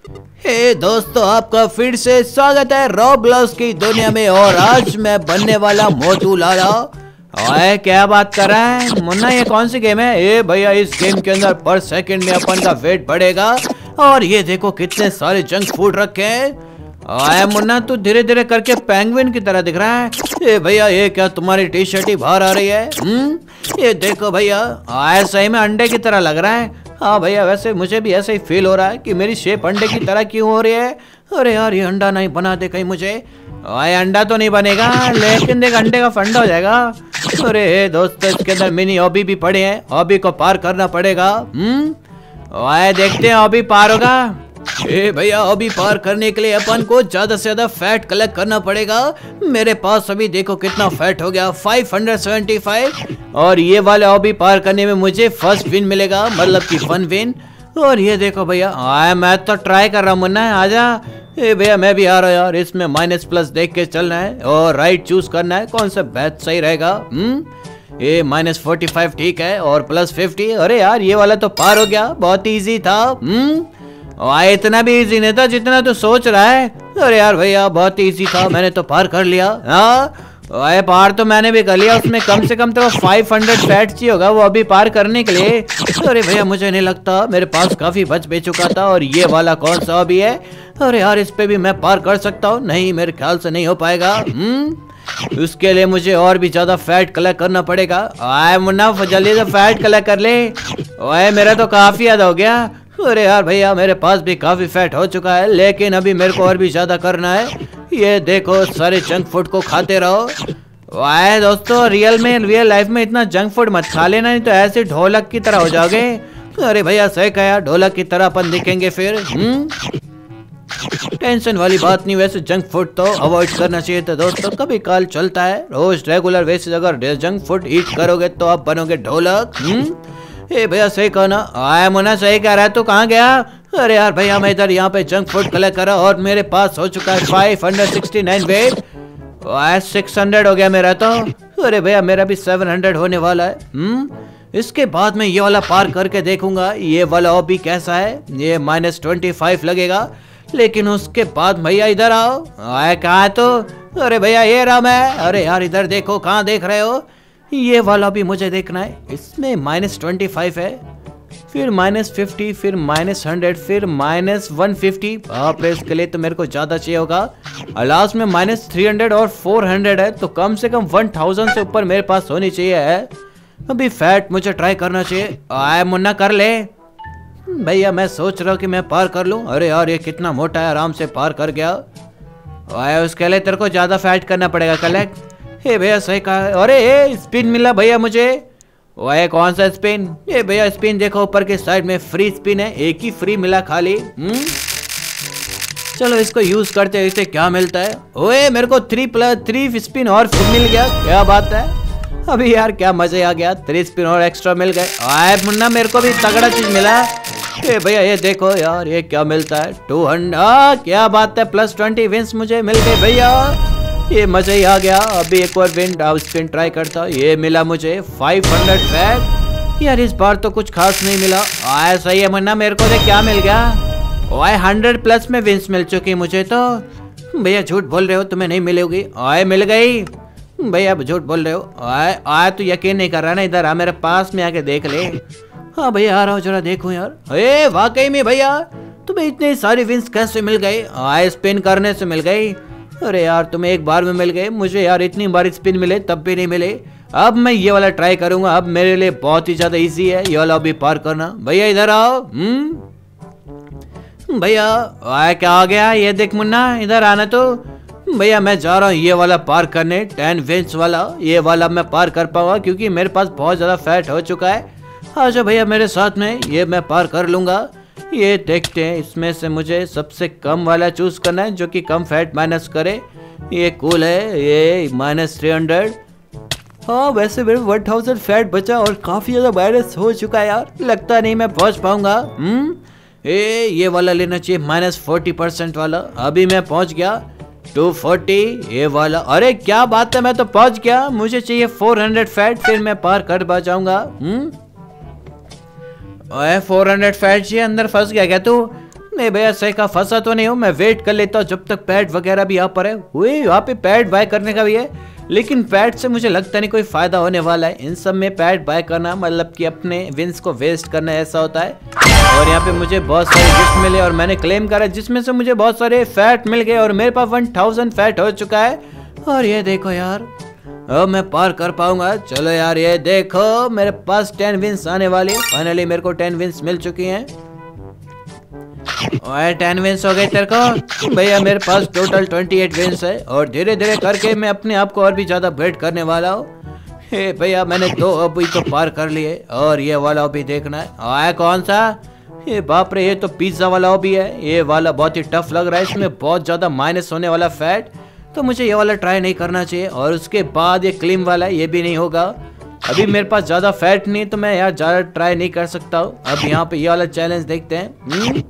हे दोस्तों, आपका फिर से स्वागत है रोब्लॉक्स की दुनिया में। और आज मैं बनने वाला मोटू लाला। ओए क्या बात कर रहा है मुन्ना, ये कौन सी गेम है? ए भैया, इस गेम के अंदर पर सेकंड में अपन का वेट बढ़ेगा। और ये देखो कितने सारे जंक फूड रखे हैं। आए मुन्ना, तू धीरे धीरे करके पेंगुइन की तरह दिख रहा है। ए भैया, ये क्या तुम्हारी टी शर्ट ही बाहर आ रही है? ये देखो भैया, आए सही में अंडे की तरह लग रहा है। हाँ भैया, वैसे मुझे भी ऐसे ही फील हो रहा है कि मेरी शेप अंडे की तरह क्यों हो रही है। अरे यार, ये अंडा नहीं बना दे कहीं मुझे। आए अंडा तो नहीं बनेगा, लेकिन देख अंडे का फंडा हो जाएगा। अरे दोस्तों, इसके अंदर मिनी हॉबी भी पड़े हैं, हॉबी को पार करना पड़ेगा। आए देखते हैं हॉबी पार होगा। ए भैया, हॉबी पार करने के लिए अपन को ज्यादा से ज्यादा फैट कलेक्ट करना पड़ेगा। मेरे पास अभी देखो कितना फैट हो गया, 575। और ये वाले हॉबी पार करने में मुझे फर्स्ट विन मिलेगा, मतलब कि 1 विन। और ये देखो भैया, मैं तो ट्राई कर रहा हूँ मुन्ना, आजा। ए भैया, मैं भी आ रहा हूँ यार। इसमें माइनस प्लस देख के चलना है और राइट चूज करना है, कौन सा बेस्ट सही रहेगा। ये -45 ठीक है और +50। अरे यार, ये वाला तो पार हो गया, बहुत इजी था। इतना भी इजी नहीं था जितना तो सोच रहा है। अरे यार भैया, बहुत इजी था, मैंने तो पार कर लिया। हाँ पार तो मैंने भी कर लिया, उसमें कम से कम तो 500 फैट चाहिए होगा वो अभी पार करने के लिए। अरे भैया, मुझे नहीं लगता, मेरे पास काफी बच बे चुका था। और ये वाला कौन सा अभी है? अरे यार, इस पे भी मैं पार कर सकता हूँ? नहीं, मेरे ख्याल से नहीं हो पाएगा। उसके लिए मुझे और भी ज्यादा फैट कलेक्ट करना पड़ेगा। आए मुन्ना, जल्दी से फैट कलेक्ट कर ले। ओए, मेरा तो काफी याद हो गया। अरे यार भैया, मेरे पास भी काफी फैट हो चुका है, लेकिन अभी मेरे को और भी ज्यादा करना है। ये देखो, सारे जंक फूड को खाते रहो। वाह दोस्तों, रियल लाइफ में इतना जंक फूड मत खा लेना, नहीं तो ऐसे ढोलक की तरह हो जाओगे। अरे भैया, सही कहा, ढोलक की तरह अपन दिखेंगे फिर। टेंशन वाली बात नहीं, वैसे जंक फूड तो अवॉइड करना चाहिए था दोस्तों, कभी काल चलता है। रोज रेगुलर बेसिस अगर जंक फूड ईट करोगे तो आप बनोगे ढोलक। ए भैया, सही कहा ना? आया मुन्ना, सही कह रहा है। तू कहाँ गया? अरे यार भैया, मैं इधर यहाँ पे जंक फूड कलेक्ट करा और मेरे पास हो चुका है 569 वेट। 600 हो गया मेरा तो। अरे भैया, मेरा भी 700 होने वाला है। इसके बाद मैं ये वाला पार करके देखूंगा ये वाला हॉबी कैसा है। ये -25 लगेगा, लेकिन उसके बाद भैया इधर आओ। आए कहाँ है तो? अरे भैया, ये रहा मैं। अरे यार, इधर देखो, कहाँ देख रहे हो? ये वाला भी मुझे देखना है। इसमें -25 है, फिर -50, फिर -100, फिर -150। बाप रे, इसके लिए तो मेरे को ज्यादा चाहिए होगा। लास्ट में -300 और 400 है, तो कम से कम 1000 से ऊपर मेरे पास होनी चाहिए है। अभी फैट मुझे ट्राई करना चाहिए। आए मुन्ना, कर ले भैया, मैं सोच रहा हूँ कि मैं पार कर लूँ। अरे यार, ये कितना मोटा है, आराम से पार कर गया। आए, उसके लिए तेरे को ज्यादा फैट करना पड़ेगा कलेक्ट। हे भैया, सही कहा। अरे स्पिन मिला भैया मुझे। ओए, कौन सा स्पिन? ये भैया, स्पिन देखो, ऊपर के साइड में फ्री स्पिन है, एक ही फ्री मिला खाली। चलो इसको यूज करते हैं, इसे क्या मिलता है। ओए, मेरे को 3 स्पिन और फिर मिल गया, क्या बात है। अभी यार क्या मजे आ गया, 3 स्पिन और एक्स्ट्रा मिल गए। आए मुन्ना, मेरे को भी तगड़ा चीज मिला। ए भैया, ये देखो यार, ये क्या मिलता है, 200। क्या बात है, +20 विंस मुझे मिल गए भैया, ये मजा ही आ गया। अभी एक और विन स्पिन ट्राई करता। ये मिला मुझे 500 फैट। यार इस बार तो कुछ खास नहीं मिला। आया सही है मुन्ना, मेरे को देख क्या मिल गया। ओए, 100+ में विंस मिल चुकी मुझे तो। भैया झूठ बोल रहे हो, तुम्हें नहीं मिलेगी। आए, मिल गई भैया, झूठ बोल रहे हो। आए तो यकीन नहीं कर रहा ना, इधर आ, मेरे पास में आके देख ले। हाँ भैया, आ रहा हूँ, जरा देखूं यार। ए वाकई में भैया, तुम्हें इतनी सारी विंस कैसे मिल गई? आए, स्पिन करने से मिल गई। अरे यार, तुम्हें एक बार में मिल गए, मुझे यार इतनी बार स्पिन मिले तब भी नहीं मिले। अब मैं ये वाला ट्राई करूंगा, अब मेरे लिए बहुत ही ज्यादा इजी है ये वाला भी पार करना। भैया इधर आओ। भैया, क्या आ गया? ये देख मुन्ना, इधर आना तो। भैया, मैं जा रहा हूँ ये वाला पार करने, 10 विंस वाला। ये वाला मैं पार कर पाऊंगा क्योंकि मेरे पास बहुत ज्यादा फैट हो चुका है। अच्छा भैया, मेरे साथ में, ये मैं पार कर लूंगा। ये देखते हैं, इसमें से मुझे सबसे कम वाला चूज करना है जो कि कम फैट माइनस करे। ये कूल है, ये -300। हाँ, वैसे मेरे 1000 फैट बचा और काफी ज्यादा माइनस हो चुका है यार, लगता नहीं मैं पहुंच पाऊंगा। ये वाला लेना चाहिए, -40% वाला। अभी मैं पहुंच गया 240। ये वाला, अरे क्या बात है, मैं तो पहुंच गया। मुझे चाहिए 400 फैट, फिर मैं पार कर पा जाऊंगा। 400 फैट चाहिए, अंदर फंस गया क्या तू? नहीं भैया सही का फंसा तो नहीं हूँ, मैं वेट कर लेता हूँ जब तक पैड वगैरह भी यहाँ पर है। वही यहाँ पे पैड बाय करने का भी है, लेकिन पैड से मुझे लगता नहीं कोई फायदा होने वाला है। इन सब में पैड बाय करना मतलब कि अपने विंस को वेस्ट करना ऐसा होता है। और यहाँ पे मुझे बहुत सारे गिफ्ट मिले और मैंने क्लेम करा, जिसमें से मुझे बहुत सारे फैट मिल गए और मेरे पास 1000 फैट हो चुका है। और ये देखो यार, अब मैं पार कर पाऊंगा। चलो यार, ये देखो मेरे पास 10 विंस आने वाली। फाइनली मेरे को 10 विंस मिल चुकी हैं। और 10 विंस हो गए तेरे को भैया। मेरे पास टोटल 28 विंस है और धीरे धीरे करके मैं अपने आप को और भी ज्यादा बेट करने वाला हूँ। हे भैया, मैंने 2 अभी तो पार कर लिए और ये वाला अभी देखना है। आया कौन सा? ये बाप रे, ये तो पिज्जा वाला भी है। ये वाला बहुत ही टफ लग रहा है, इसमें बहुत ज्यादा माइनस होने वाला फैट, तो मुझे ये वाला ट्राई नहीं करना चाहिए। और उसके बाद ये क्लीम वाला, ये भी नहीं होगा। अभी मेरे पास ज्यादा फैट नहीं तो मैं यार ज्यादा ट्राई नहीं कर सकता हूँ। अब यहाँ पे ये वाला चैलेंज देखते हैं।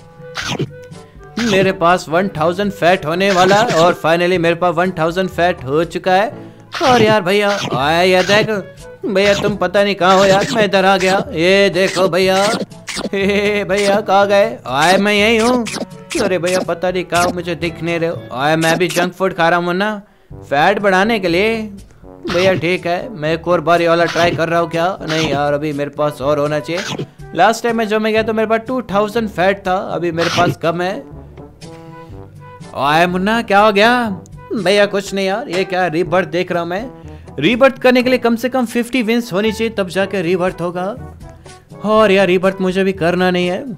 मेरे पास 1000 फैट होने वाला और फाइनली मेरे पास 1000 फैट हो चुका है। और यार भैया आया, ये देख भैया, तुम पता नहीं कहाँ हो यार, मैं इधर आ गया। ये देखो भैया, भैया कहाँ गए? आए मैं यही हूँ। अरे भैया पता नहीं कहाँ, मुझे दिख नहीं रहे हो। आए मैं भी जंक फूड खा रहा हूँ ना फैट बढ़ाने के लिए। भैया ठीक है, मैं एक और बार ये वाला ट्राई कर रहा हूँ। क्या नहीं यार, अभी मेरे पास और होना चाहिए। लास्ट टाइम मैं गया तो मेरे पास 2000 फैट था, अभी मेरे पास कम है। आए मुन्ना, क्या हो गया? भैया कुछ नहीं यार, ये क्या रीबर्थ देख रहा हूँ मैं। रीबर्थ करने के लिए कम से कम 50 विंस होनी चाहिए, तब जाके रीबर्थ होगा। और यार रीबर्थ मुझे भी करना नहीं है।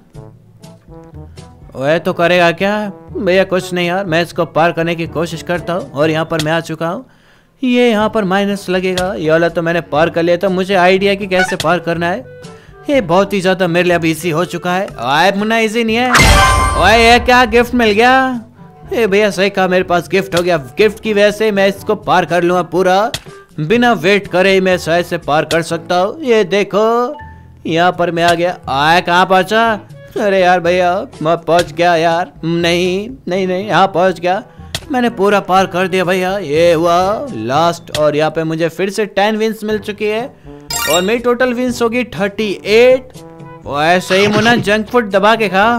वह तो करेगा क्या? भैया कुछ नहीं यार, मैं इसको पार करने की कोशिश करता हूँ। और यहाँ पर मैं आ चुका हूँ। ये यहाँ पर माइनस लगेगा, ये वाला तो मैंने पार कर लिया। तो मुझे आइडिया कि कैसे पार करना है। ये बहुत ही ज्यादा मेरे लिए अब इजी हो चुका है। आए मुन्ना, इजी नहीं है। ओए ये क्या गिफ्ट मिल गया? ए भैया सही कहा, मेरे पास गिफ्ट हो गया। गिफ्ट की वजह से मैं इसको पार कर लूंगा पूरा, बिना वेट करे ही मैं शायद से पार कर सकता हूँ। ये देखो यहाँ पर मैं आ गया। आया कहाँ पहुँचा? अरे यार भैया मैं पहुँच गया यार। नहीं नहीं नहीं, यहाँ पहुँच गया, मैंने पूरा पार कर दिया भैया। ये हुआ लास्ट और यहाँ पे मुझे फिर से 10 विंस मिल चुकी है और मेरी टोटल विंस होगी 38। वो ऐसे ही मुन्ना जंक फूड दबा के खा।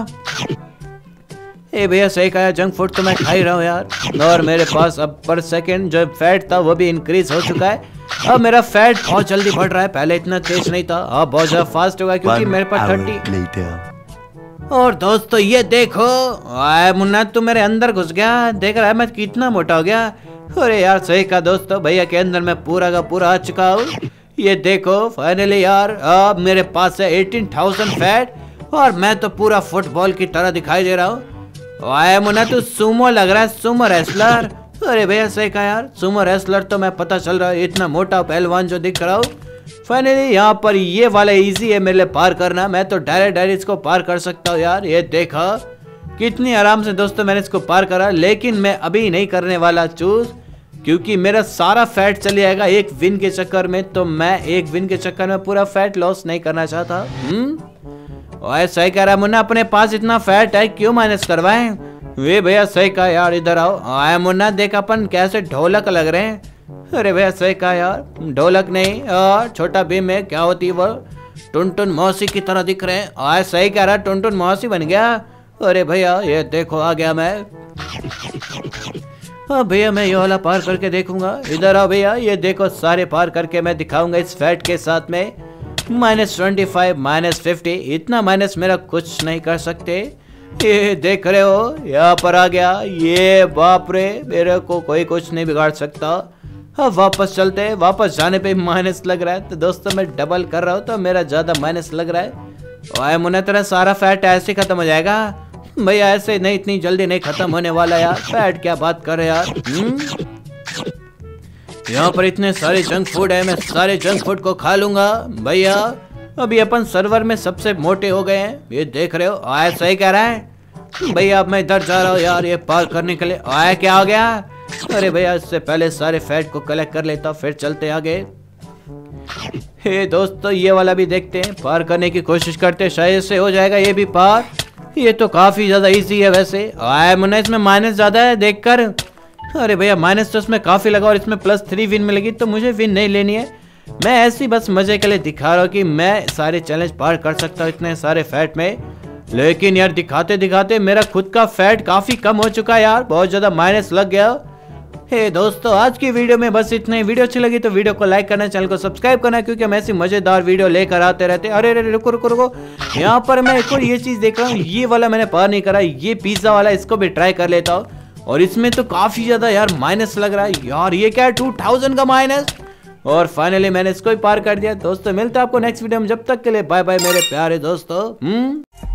ए भैया सही कहा, जंक फूड तो मैं खा ही रहा हूँ यार। और मेरे पास अब पर सेकंड जो फैट था वो भी इंक्रीज हो चुका है। अब मेरा फैट बहुत जल्दी बढ़ रहा है, पहले इतना तेज नहीं था, अब बहुत ज्यादा फास्ट होगा क्योंकि मेरे पास 30। और दोस्तों ये देखो, आए मुन्ना तू मेरे अंदर घुस गया, देख रहा है मैं कितना मोटा हो गया। अरे यार सही कहा दोस्तों, भैया के अंदर मैं पूरा का पूरा आ चुका हूँ। ये देखो फाइनली यार, अब मेरे पास है 18,000 फैट और मैं तो पूरा फुटबॉल की तरह दिखाई दे रहा हूँ। आए मुन्ना तू सुमो लग रहा है, सुमो रेसलर। अरे भैया सही कहा यार, सुमो रेसलर तो मैं पता चल रहा है, इतना मोटा पहलवान जो दिख रहा हूँ। फाइनली यहाँ पर ये वाला इजी है मेरे लिए पार करना, मैं तो डायरेक्ट इसको पार कर सकता हूँ यार। ये देखा कितनी आराम से दोस्तों मैंने इसको पार करा, लेकिन मैं अभी नहीं करने वाला चूज, क्योंकि मेरा सारा फैट चले जाएगा एक विन के चक्कर में। तो मैं एक विन के चक्कर में पूरा फैट लॉस नहीं करना चाहता। ओए सही कह रहा मुन्ना, अपने पास इतना फैट है क्यों माइनस करवाएं? वे भैया सही कहा यार, इधर आओ। आया मुन्ना, देख अपन कैसे ढोलक लग रहे हैं। अरे भैया सही कहा यार, ढोलक नहीं छोटा भीम है, क्या होती है वो, टुनटुन मौसी की तरह दिख रहे हैं। आया सही कह रहा, टुनटुन मौसी बन गया। अरे भैया ये देखो आ गया मैं। हाँ भैया मैं ये वाला पार करके देखूंगा। इधर आओ भैया, ये देखो सारे पार करके मैं दिखाऊंगा इस फैट के साथ में। -25 -50, इतना माइनस मेरा कुछ नहीं कर सकते। ये देख रहे हो यहाँ पर आ गया। ये बाप रे, मेरे को कोई कुछ नहीं बिगाड़ सकता। हाँ वापस चलते हैं, वापस जाने पे माइनस लग रहा है। तो दोस्तों मैं डबल कर रहा हूँ तो मेरा ज्यादा माइनस लग रहा है। ओए मुन्ना तेरा सारा फैट ऐसे खत्म हो जाएगा? भैया ऐसे नहीं, इतनी जल्दी नहीं खत्म होने वाला यार। फैट क्या बात कर रहे यार। यहाँ पर इतने सारे जंक फूड है, मैं सारे जंक फूड को खा लूंगा भैया। अभी अपन सर्वर में सबसे मोटे हो गए हैं, ये देख रहे हो। आया सही कह रहा है भैया, अब मैं इधर जा रहा हूँ यार ये पार करने के लिए। आया क्या हो गया? अरे भैया इससे पहले सारे फैट को कलेक्ट कर लेता, फिर चलते आगे। हे दोस्तों ये वाला भी देखते हैं, पार करने की कोशिश करते, शायद से हो जाएगा ये भी पार। ये तो काफी ज्यादा इजी है वैसे। आया मुन्ना, इसमें माइनस ज्यादा है देखकर। अरे भैया माइनस तो इसमें काफी लगा और इसमें +3 विन मिलेगी, तो मुझे विन नहीं लेनी है। मैं ऐसी बस मजे के लिए दिखा रहा हूँ कि मैं सारे चैलेंज पार कर सकता हूँ इतने सारे फैट में। लेकिन यार दिखाते दिखाते मेरा खुद का फैट काफी कम हो चुका है यार, बहुत ज्यादा माइनस लग गया। हे दोस्तों, आज की वीडियो में बस इतना ही। वीडियो अच्छी लगी तो वीडियो को लाइक करना, चैनल को सब्सक्राइब करना, क्योंकि हम ऐसी मजेदार वीडियो लेकर आते रहते हैं। अरे रुको रुको रुको, यहाँ पर मैं एक और ये चीज देख रहा हूँ, ये वाला मैंने पार नहीं करा, ये पिज्जा वाला, इसको भी ट्राई कर लेता हूँ। और इसमें तो काफी ज्यादा यार माइनस लग रहा है यार, ये क्या है 2000 का माइनस। और फाइनली मैंने इसको ही पार कर दिया। दोस्तों मिलते हैं आपको नेक्स्ट वीडियो में, जब तक के लिए बाय बाय मेरे प्यारे दोस्तों।